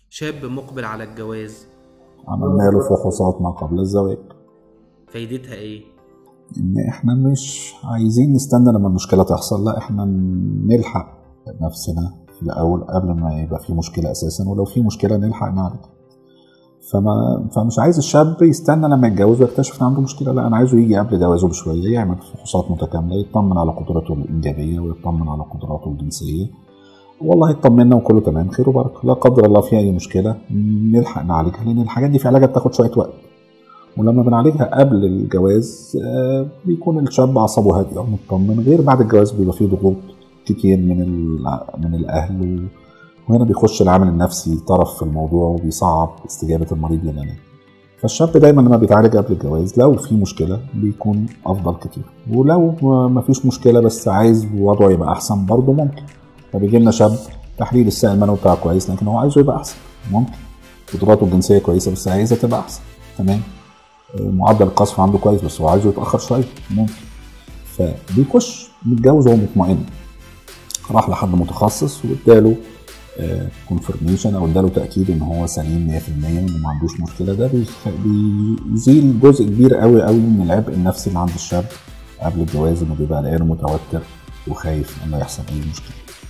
شاب مقبل على الجواز، عملنا له فحوصات ما قبل الزواج. فايدتها ايه؟ ان احنا مش عايزين نستنى لما المشكلة تحصل، لا احنا نلحق نفسنا في الاول قبل ما يبقى في مشكلة اساسا، ولو في مشكلة نلحق نعالجها. فمش عايز الشاب يستنى لما يتجوز ويكتشف ان عنده مشكلة، لا انا عايزه يجي قبل جوازه بشوية يعمل فحوصات متكاملة، يطمن على قدراته الانجابية ويطمن على قدراته الجنسية. والله اطمنا وكله تمام خير وبركة، لا قدر الله في اي مشكلة نلحق نعالجها، لان الحاجات دي في علاجها بتاخد شوية وقت. ولما بنعالجها قبل الجواز بيكون الشاب أعصابه هادية ومطمن، غير بعد الجواز بيبقى فيه ضغوط كتير من الأهل، وهنا بيخش العامل النفسي طرف في الموضوع وبيصعب استجابة المريض للعلاج. فالشاب دايما لما بيتعالج قبل الجواز لو في مشكلة بيكون أفضل كتير، ولو ما فيش مشكلة بس عايز وضعه يبقى أحسن برضه ممكن. فبيجي لنا شاب تحليل السائل المنوي بتاعه كويس لكن هو عايزه يبقى أحسن، ممكن. قدراته الجنسية كويسة بس عايزها تبقى أحسن، تمام. معدل القذف عنده كويس بس هو عايزه يتاخر شويه، ممكن. فبيخش متجوز وهو مطمئن، راح لحد متخصص واداله كونفرميشن او اداله تاكيد ان هو سليم 100% وانه ما عندوش مشكله. ده بيزيل جزء كبير قوي قوي من العبء النفسي اللي عند الشاب قبل الجواز، انه بيبقى قلقان متوتر وخايف ان يحصل اي مشكله.